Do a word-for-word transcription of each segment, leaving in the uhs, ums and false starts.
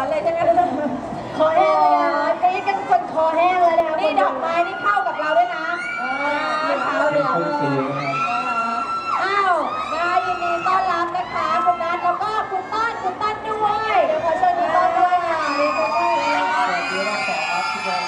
วนเลยใช่ไหมคอแห้งเลยนะนี่กันจนคอแห้งเลยนะคะนี่ดอกไม้นี่เข้ากับเราด้วยนะเท้าเดือดอ้าวมายินดีต้อนรับนะคะคุณนัทแล้วก็คุณต้นคุณต้นด้วยเดี๋ยวขอเชิญคุณต้นด้วยค่ะนี่คุณต้นเลยสวัสดีครับต่อครับทุกคน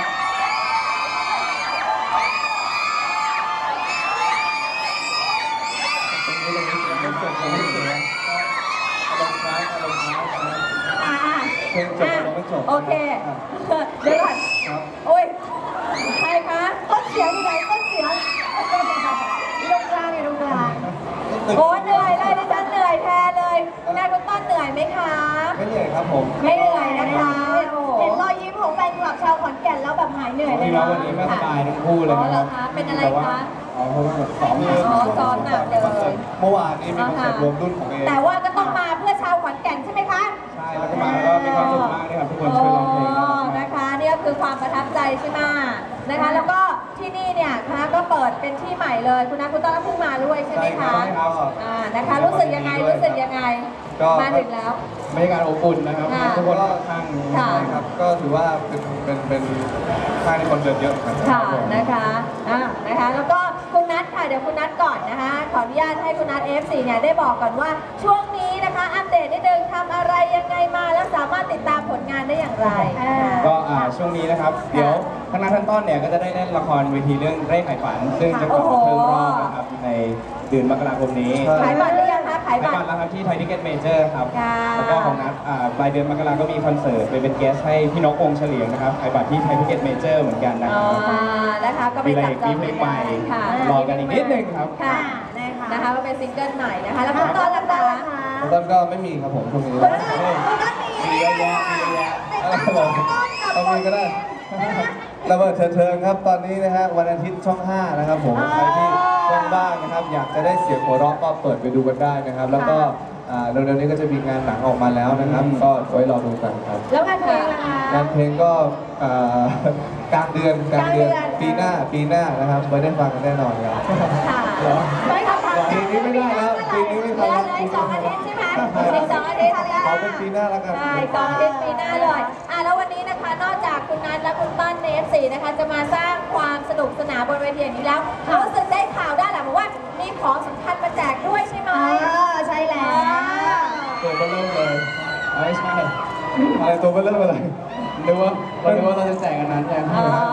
เพลงจบเราไม่จบโอเคเดี๋ยวก่อนโอ้ยใครคะต้นเสียงอยู่ไหนต้นเสียงตรงกลางอยู่ตรงกลางโอ้เหนื่อยเลยดิฉันเหนื่อยแทนเลยคุณนายคุณต้นเหนื่อยไหมคะไม่เหนื่อยครับผมไม่เหนื่อยนะคะเห็นรอยยิ้มของแฟนคลับชาวขอนแก่นแล้วแบบหายเหนื่อยเลยนะวันนี้ไม่สบายทั้งคู่เลยนะครับเป็นอะไรคะอ๋อเพราะว่าซ้อมเลยซ้อมหนักเลยเมื่อวานนี้มีคอนเสิร์ตรวมรุ่นของเอแต่ว่าก็ต้องมาเพื่อชาวขอนแก่นใช่ไหมคะใช่แล้วก็มาแล้วก็มีความสุขมากเลยครับทุกคนช่วยร้องเพลงนะคะนี่ก็คือความประทับใจใช่ไหมนะคะแล้วก็ที่นี่เนี่ยนะคะก็เปิดเป็นที่ใหม่เลยคุณนัทคุณต้นก็เพิ่งมาด้วยใช่ไหมคะอ่านะคะรู้สึกยังไงรู้สึกยังไงมาถึงแล้วบรรยากาศอบอุ่นนะครับทุกคนก็ข้างนะครับก็ถือว่าเป็นเป็นเป็นค่ายในคนเดินเยอะค่ะนะคะอ่านะคะแล้วก็คุณนัทค่ะเดี๋ยวคุณนัทก่อนนะคะขออนุญาตให้คุณนัท เอฟ ซี เนี่ยได้บอกก่อนว่าช่วงนี้นะคะอัปเดตนิดนึงทำอะไรยังไงมาแล้วสามารถติดตามผลงานได้อย่างไรก็ช่วงนี้นะครับเดี๋ยวทั้งนัททั้งต้นเนี่ยก็จะได้เล่นละครเวทีเรื่องเร่ไขฝันซึ่งจะกลับมาเพิ่มรอบนะครับในเดือนมกราคมนี้ขายบัตรหรือยังคะขายบัตรแล้วครับที่ไทยทิเก็ตเมเจอร์ครับแล้วก็ของนัทปลายเดือนมกราก็มีคอนเสิร์ตไปเป็นแกสให้พี่นกวงเฉลียงนะครับขายบัตรที่ไทยทิเก็ตเมเจอร์เหมือนกันนะครับนะคะก็ไปจับจองเพลงใหม่รอกันอีกนิดนึงครับค่ะนะคะก็เป็นซิงเกิลใหม่นะคะแล้วคุณต้นล่ะคะคุณต้นก็ไม่มีครับผมช่วงนี้มีเยอะแยะมีเยอะแยะต้องมีก็ได้ระเบิดเถิดเทิงครับตอนนี้นะฮะวันอาทิตย์ช่องห้านะครับผมใครที่ว่างๆนะครับอยากจะได้เสียงหัวเราะก็เปิดไปดูกันได้นะครับแล้วก็เร็วๆนี้ก็จะมีงานหนังออกมาแล้วนะครับก็ไว้รอดูกันครับแล้วงานเพลงล่ะคะงานเพลงก็กลางเดือนกลางเดือนปีหน้าปีหน้านะครับไว้ได้ฟังกันแน่นอนครับค่ะไม่ทำปีนี้ไม่ได้แล้วปีนี้ไม่ทำแล้วอีกสองอาทิตย์ใช่ไหมอีกสองอาทิตย์ขอเป็นปีหน้าแล้วกันใช่สองอาทิตย์ปีหน้าเลยอ่ะแล้ววันนี้นะคะนอกจากคุณนัทและคุณต้นใน เอฟ ซี นะคะจะมาสร้างความสนุกสนานบนเวทีอย่างนี้แล้วรู้สึกได้ข่าวได้แหละบอกว่ามีของสำคัญมาแจกด้วยใช่ไหมใช่แล้วตัวเบลเริ่มเลยไม่ใช่อะไรตัวเบลเริ่มอะไรนึกว่าเราคิดว่าเราจะแจกกันนั้นใช่ไหม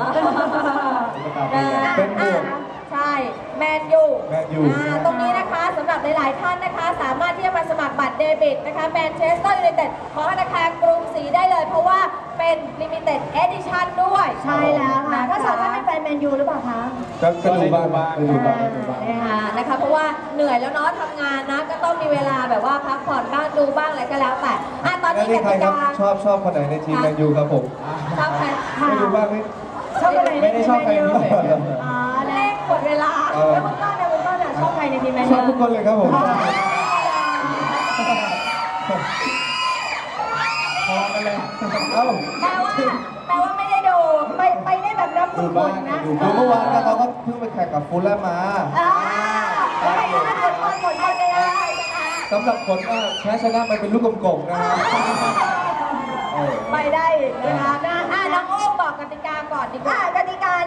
เป็นหมวกใช่แมนยูแมนยูตรงนี้นะคะสำหรับหลายๆท่านนะคะสามารถที่จะมาสมัครบัตรเดบิตนะคะแมนเชสเตอร์ยูไนเต็ดของธนาคารกรุงศรีได้เลยเพราะว่าเป็นลิมิเต็ดเอดิชั่นด้วยใช่แล้วค่ะถ้าสาวท่านเป็นแฟนแมนยูหรือเปล่าคะก็ดูบ้างบ้างดูบ้างนะคะเพราะว่าเหนื่อยแล้วเนาะทำงานนะก็ต้องมีเวลาแบบว่าพักผ่อนบ้างดูบ้างอะไรก็แล้วแต่อ่ะตอนนี้กติกาชอบชอบคนไหนในทีมแมนยูครับผมชอบใครไม่ดูบ้างไม่ชอบอะไรไม่ได้ชอบใครพิเศษอ๋อเลขหมดเวลาแล้วคุณต้นเนี่ยคุณต้นเนี่ยชอบใครในทีมแมนยูชอบทุกคนเลยครับผมพอกันเลยเอ้าแปลว่าแปลว่าไม่ได้ดูไปไปได้แบบรับทุกคนนะดูเมื่อวานนะเขาก็เพิ่งไปแข่งกับฟูลแลมมาไปได้หมดคนหมดคนเลยสำหรับผลว่าแพ้ชนะมันเป็นลูกกลมๆนะฮะไปได้นะคะอ่ะน้องโอ้บอกกติกาก่อนดีกว่ากติกา